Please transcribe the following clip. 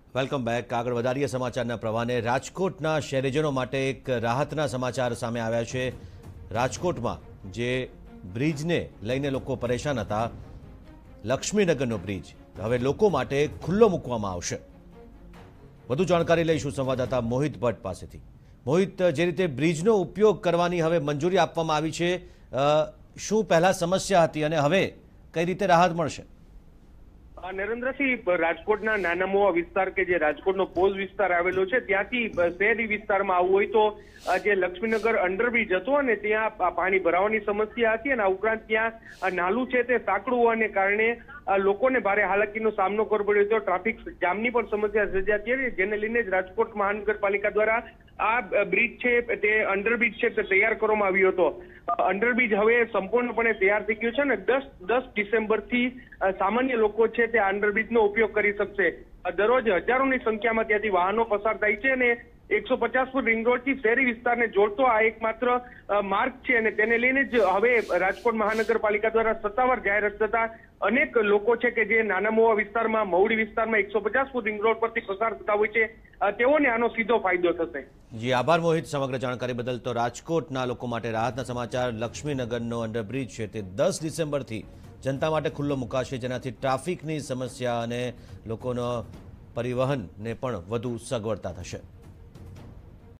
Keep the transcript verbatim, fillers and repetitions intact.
Welcome back. આગળ વધારીએ સમાચારના પ્રવાહને। રાજકોટના શહેરીજનો માટે એક રાહતના સમાચાર સામે આવ્યા છે। રાજકોટમાં જે બ્રિજને લઈને લોકો પરેશાન હતા, લક્ષ્મીનગરનો બ્રિજ હવે લોકો માટે ખુલ્લો મૂકવામાં આવશે। વધુ જાણકારી લઈશું સંવાદદાતા મોહિત ભટ્ટ પાસેથી। મોહિત, જે રીતે બ્રિજનો ઉપયોગ કરવાની હવે મંજૂરી આપવામાં આવી છે, શું પહેલા સમસ્યા હતી અને હવે કઈ રીતે રાહત મળશે? નરેન્દ્રસિંહ, રાજકોટના નાના મોવા વિસ્તાર કે જે રાજકોટનો પોઝ વિસ્તાર આવેલો છે, ત્યાંથી શહેરી વિસ્તારમાં આવવું હોય તો જે લક્ષ્મીનગર અંડરબ્રિજ હતો અને ત્યાં પાણી ભરાવાની સમસ્યા હતી અને આ ઉપરાંત ત્યાં નાલું છે તે સાંકડું હોવાને કારણે લોકોને ભારે હાલાકીનો સામનો કરવો પડ્યો હતો। ટ્રાફિક જામની પણ સમસ્યા સર્જાતી હતી, જેને લઈને જ રાજકોટ મહાનગરપાલિકા દ્વારા આ બ્રિજ છે તે અંડરબ્રિજ છે તે તૈયાર કરવામાં આવ્યો હતો। અંડરબ્રિજ હવે સંપૂર્ણપણે તૈયાર થઈ ગયું છે અને દસ દસ ડિસેમ્બર થી સામાન્ય લોકો છે તે અંડરબ્રિજનો ઉપયોગ કરી શકશે। દરરોજ હજારોની સંખ્યામાં ત્યાંથી વાહનો પસાર થાય છે અને એકસો પચાસ ફૂટ રિંગ રોડ થી શહેરી વિસ્તારને જોડતો આ એકમાત્ર માર્ગ છે અને તેને લઈને જ હવે રાજકોટ મહાનગરપાલિકા દ્વારા સત્તાવાર જાહેરાત થતા અનેક લોકો છે કે જે નાના મોવા વિસ્તારમાં, મવડી વિસ્તારમાં એકસો પચાસ ફૂટ રિંગ રોડ પરથી પસાર થતા હોય છે, તેઓને આનો સીધો ફાયદો થશે। જી આભાર મોહિત, સમગ્ર જાણકારી બદલ। તો રાજકોટના લોકો માટે રાહતના સમાચાર। લક્ષ્મીનગરનો અંડરબ્રિજ છે તે દસ ડિસેમ્બરથી જનતા માટે ખુલ્લો મુકાશે, જેનાથી ટ્રાફિકની સમસ્યા અને લોકોનો પરિવહનને પણ વધુ સગવડતા થશે।